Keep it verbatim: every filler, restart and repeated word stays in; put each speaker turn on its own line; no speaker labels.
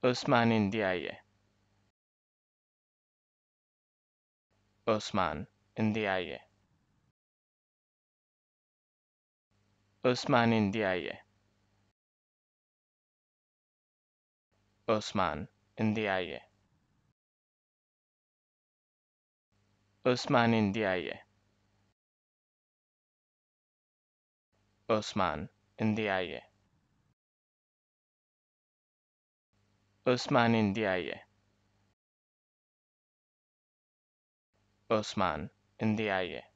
Ousmane Ndiaye. Ousmane Ndiaye. Ousmane Ndiaye. Ousmane Ndiaye. Ousmane Ndiaye. Ousmane Ndiaye. Ousmane Ndiaye. Ousmane Ndiaye.